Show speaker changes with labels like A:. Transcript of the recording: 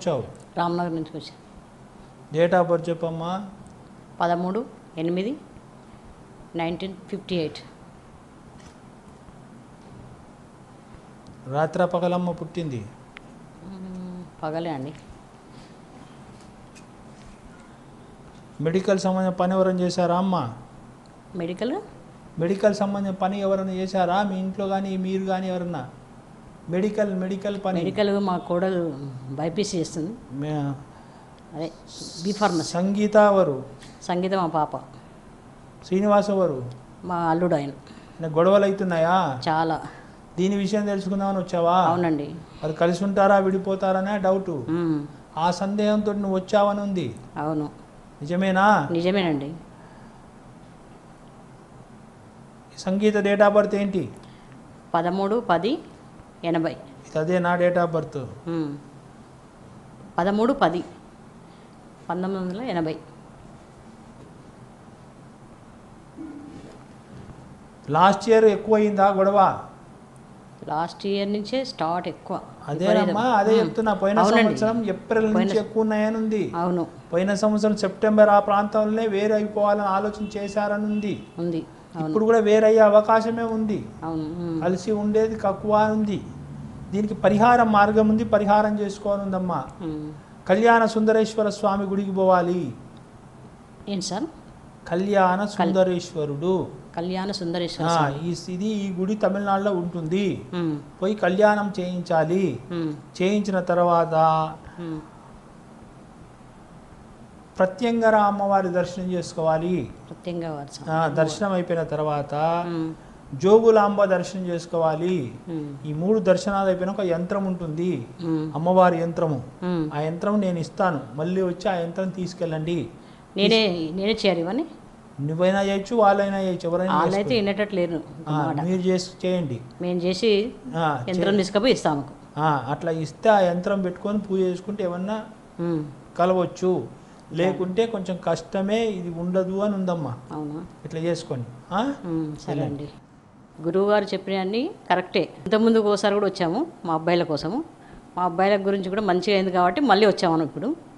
A: వచ్చావు?
B: రామ్నగర్ నుంచి వచ్చాను.
A: డేట్ ఆఫ్ బర్త్ చెప్పమ్మా.
B: 13/8/1958.
A: రాత్ర పగలమ్మ పుట్టింది?
B: పగలే అండి.
A: మెడికల్ సంబంధించిన పని ఎవరైనా చేశారా అమ్మ? మెడికల్ సంబంధించిన పని ఎవరైనా చేశారా మీ ఇంట్లో కానీ మీరు కానీ ఎవరన్నా? మెడికల్ పని.
B: మా కోడలు బైపీసీ చేస్తుంది. అదే బీఫార్మసీ.
A: సంగీత ఎవరు?
B: సంగీత మా పాప.
A: శ్రీనివాస్ ఎవరు?
B: మా అల్లుడు ఆయన.
A: గొడవలు అవుతున్నాయా?
B: చాలా.
A: దీని విషయం తెలుసుకుందామని వచ్చావా?
B: అవునండి.
A: అది కలిసి ఉంటారా విడిపోతారనే డౌటు. ఆ సందేహంతో నువ్వు వచ్చావని ఉంది.
B: అవును.
A: నిజమేనా?
B: నిజమేనండి.
A: సంగీత డేట్ ఆఫ్ బర్త్ ఏంటి?
B: 13/10/80.
A: అదే నా date of birth.
B: 13/10/1980.
A: Last year ఎక్కువ అయిందా గొడవ?
B: లాస్ట్ ఇయర్ నుంచే స్టార్ట్ ఎక్కువ.
A: అదేనమ్మా, అదే చెప్తున్నా. పోయిన సంవత్సరం ఏప్రిల్ నుంచి ఎక్కువ ఉన్నాయని ఉంది.
B: అవును.
A: పోయిన సంవత్సరం సెప్టెంబర్ ఆ ప్రాంతంలోనే వేరే అయిపోవాలని ఆలోచన చేశారని ఉంది. ఇప్పుడు కూడా వేరయ్యే అవకాశమే ఉంది. కలిసి ఉండేది తక్కువ ఉంది. దీనికి పరిహార మార్గం ఉంది, పరిహారం చేసుకోవాలి ఉందమ్మా. కళ్యాణ సుందరేశ్వర స్వామి గుడికి పోవాలి.
B: ఏంటి సార్?
A: కళ్యాణ సుందరేశ్వరుడు. ఇది ఈ గుడి తమిళనాడులో ఉంటుంది. పోయి కళ్యాణం చేయించాలి. చేయించిన తర్వాత ప్రత్యంగర అమ్మవారి దర్శనం చేసుకోవాలి. దర్శనం అయిపోయిన తర్వాత జోగులాంబ దర్శనం చేసుకోవాలి. ఈ 3 దర్శనాలు అయిపోయినా ఒక యంత్రం ఉంటుంది, అమ్మవారి యంత్రము. ఆ యంత్రం నేను ఇస్తాను, మళ్ళీ వచ్చి ఆ యంత్రం తీసుకెళ్ళండి.
B: నేనే చేయాలి ఇవన్నీ?
A: నువ్వైనా చేయొచ్చు, వాళ్ళైనా చేయొచ్చు, ఎవరైనా.
B: వాళ్ళైతే వినేటట్లేరు.
A: మీరు చేయండి.
B: మేము చేసి యంత్రం తీసుకపోయి ఇస్తాము.
A: అట్లా ఇస్తే ఆ యంత్రం పెట్టుకొని పూజ చేసుకుంటే ఏమన్నా కలవచ్చు. లేకుంటే కొంచెం కష్టమే, ఇది ఉండదు అని ఉందమ్మా.
B: అవునా?
A: ఇట్లా చేసుకోండి.
B: సరే అండి. గురువు గారు చెప్పినవన్నీ కరెక్టే. ఇంతకుముందు ఒకసారి కూడా వచ్చాము మా అబ్బాయిల కోసము. మా అబ్బాయిల గురించి కూడా మంచిగా అయింది కాబట్టి మళ్ళీ వచ్చాము ఇప్పుడు.